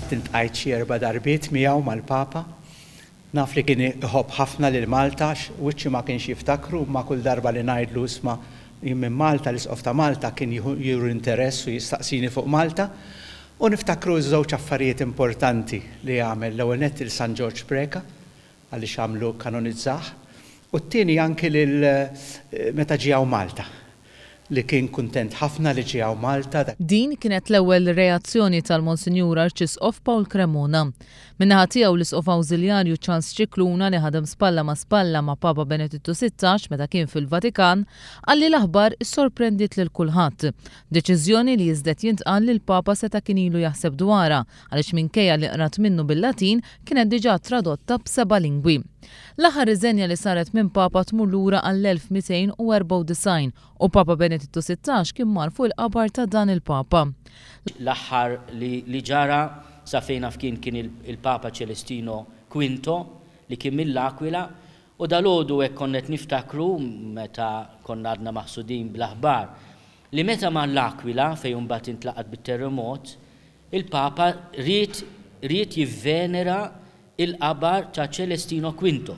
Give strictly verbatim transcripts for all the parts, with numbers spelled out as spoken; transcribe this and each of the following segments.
fil-fatt intqajt xi erba' darbiet miegħu mal-Papa. Naf li kien iħobb ħafna lil Malta, wiċċi ma kienx jiftakru, ma kull darba li ngħidlu isma' jien minn Malta, l-isqof ta' Malta kien juru interess u jistaqsini fuq Malta. U niftakru żewġ affarijiet importanti li għamel l-ewwel nett il-San George Breka għaliex għamlu kanonizzah, u t-tieni anke lil meta ġiew Malta li kien kuntent ħafna li ġiew Malta. Din kienet l-ewwel reazzjoni tal-Monsinjur Arċisqof Pawl Cremona. Min-naħa tiegħu l-Isqof Awżiljarju Charles Cicluna li ħadem spalla ma' spalla ma' Papa Benedittu sittax meta kien fil-Vatikan qalli l-aħbar issorprendit lil kulħadd. Deċiżjoni li jiżdet jintqal li l-Papa seta' kien ilu jaħseb dwarha għaliex minkejja li qrat minnu bil-Latin kienet diġà tradotta b'seba' lingwi. L-aħħar riżenja li saret minn Papa tmur lura għall-elf mitejn u erba' u disgħin u Papa Benedittu sittax kien mar fuq il-qabar ta' dan il-Papa. L-aħħar li ġara sa fejn f'kien kien il-Papa Celestino Quinto li kien mill-Aquila u dalgħodu hekk konnet niftakru meta konna għadna maħsudin bl-aħbar li meta ma l-Aquila fejn mbagħad intlaqat bit-terremot il-Papa ried ried jivvenera il-qabar ta' Celestino Quinto.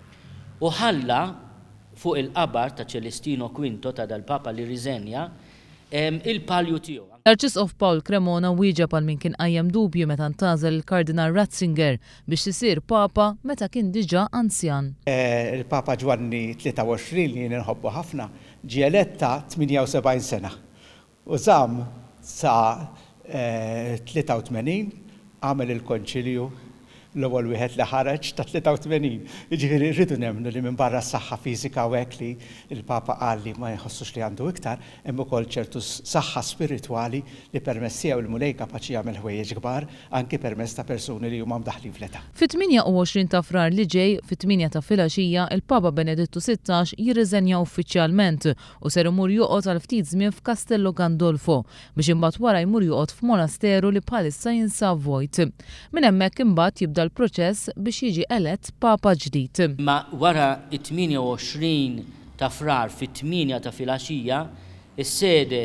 U ħalla fuq il-qabar ta' Celestino Quinto ta' dal-Papa li riżenja il-palju tiegħu. Arċisqof Pawl Cremona wieġeb għal min kien qajjem dubju meta ntażel il-Kardinal Ratzinger biex isir Papa meta kien diġà anzjan. Il-Papa Ġwanni tlieta u għoxrin li jien inħobbu ħafna ġie eletta tminja u sebgħin sena. U żamm sa tlieta u tmenin għamel il-konċilju l-ewwel wieħed li ħareġ ta' tlieta u tmenin. Jiġifieri rridu nemmnu li minn barra s-saħħa fiżika u hekk li l-Papa qal li ma jħossux li għandu iktar, hemm ukoll ċertu saħħa spiritwali li permezz tiegħu il-mulej kapaċi jagħmel ħwejjeġ kbar anke permezz ta' persuni li huma mdaħħlin fl-età. Fit-tminja u għoxrin ta' frar li ġej, fit-tminja ta' filgħaxija, il-Papa Benedittu sittax jirriżenja uffiċjalment u ser imur joqgħod għal ftit żmien f'Castello Gandolfo biex imbagħad wara jmur joqgħod f'monasteru li bħalissa jinsab vojt. Minn hemmhekk imbagħad jibda l-proċess biex jiġi elett Papa ġdid. Ma wara it-tminja u għoxrin ta' frar fit-tminja ta' filgħaxija, is-sede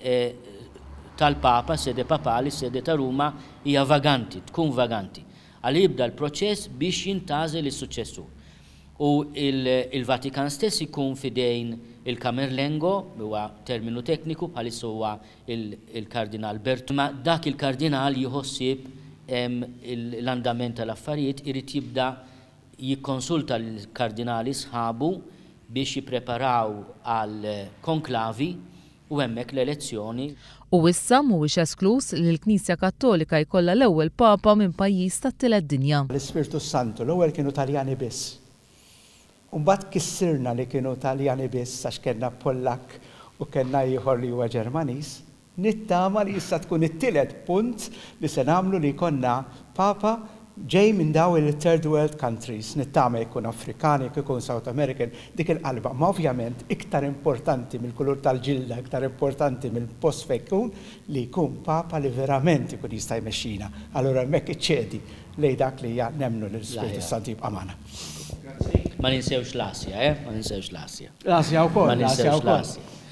tal-Papa, sede papali, sede ta' Ruma hija vaganti, tkun vaganti. Għal jibda l-proċess biex jintażel is-suċċessur. U il-Vatikan stess ikun fidejn il-Camerlengo, huwa terminu tekniku bħalissa huwa il-Kardinal Bertu, ma dak il-Kardinal jħossib l-andament tal-affarijiet irid jibda jikkonsulta l-kardinali sħabu biex jippreparaw għal konklavi u hemmhekk l-elezzjoni. U issa mhuwiex esklus li l-Knisja Kattolika jkollha l-ewwel Papa minn pajjiż tat-tielet dinja. L-Ispirtu Santu l-ewwel kienu Taljani biss. U mbagħad kissirna li kienu Taljani biss għax kellna Pollak u kellna ieħor li huwa Ġermaniż. Nittama li issa tkun it-tielet punt li se nagħmlu li jkollna Papa ġej minn daw il-third world countries. Nittama jkun Afrikani, jkun South American, dik il-qalba. Ma ovvjament iktar importanti mill-kulur tal-ġilda, iktar importanti mill-post fejn jkun li jkun Papa li verament ikun jista' jmexxina. Allura hemmhekk iċċedi lejn dak li nemmnu l-Ispirtu Santu jibqa' magħna. Ma ninsewx l-Asja, eh? Ma ninsewx l-Asja. L-Asja wkoll. Ma ninsewx l-Asja.